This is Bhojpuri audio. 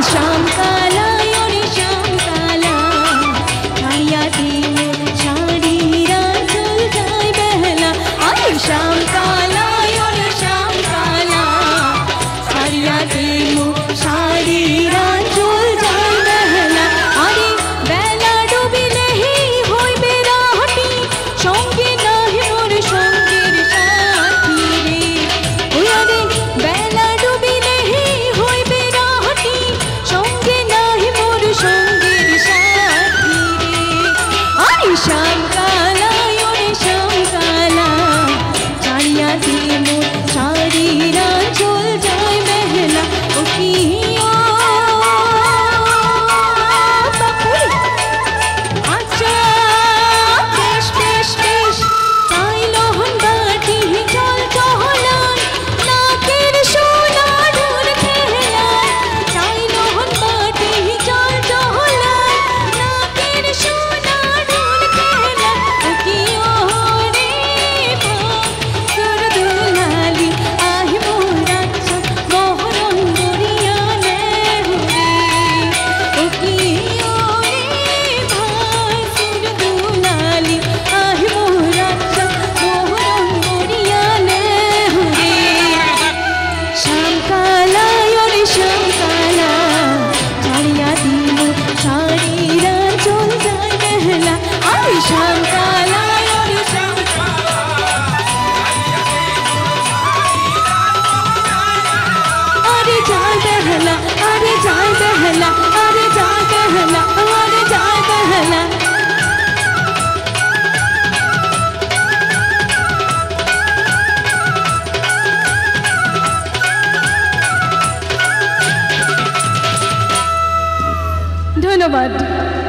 श्याम काला योरे श्याम काला छाड़िया दिए साड़ी रांचल जाए बहला अरे श्याम काला योरे श्याम काला छाड़िया दिए साड़ी रांचल जाए बहला अरे बेला डूबी नहीं होई बेरा हटी संगे नहीं मोर संगेर साथी रे अरे बेला डूबी नहीं होई बेरा हटी संगे नहीं मोर संगेर साथी रे अरे श्याम काला योरे श्याम काला छाड़िया दिए मोर साड़ी रांचल जाए बहला ओ किया अच्छा टेश टेश टेश चाइलो हन बाटी चल चहलान नाकेर सोना ढूंढ खेलान चाइलो हन बाटी चल चहलान नाकेर सोना ढूंढ खेलान ओ कियो रे बा सुर दुलाली आहि मोरा मोहरम गोरिया ने रे ओ कियो रे भाई सुर दुलाली आहि मोरा मोहरम गोरिया ने रे श्याम काला योरे श्याम काला छाड़िया दिए साड़ी रांचल जाए बहला अरे श्याम काला योरे श्याम अरे जाए बहला अरे जाए बहला अरे जाए बहला अरे जाए बहला धन्यवाद।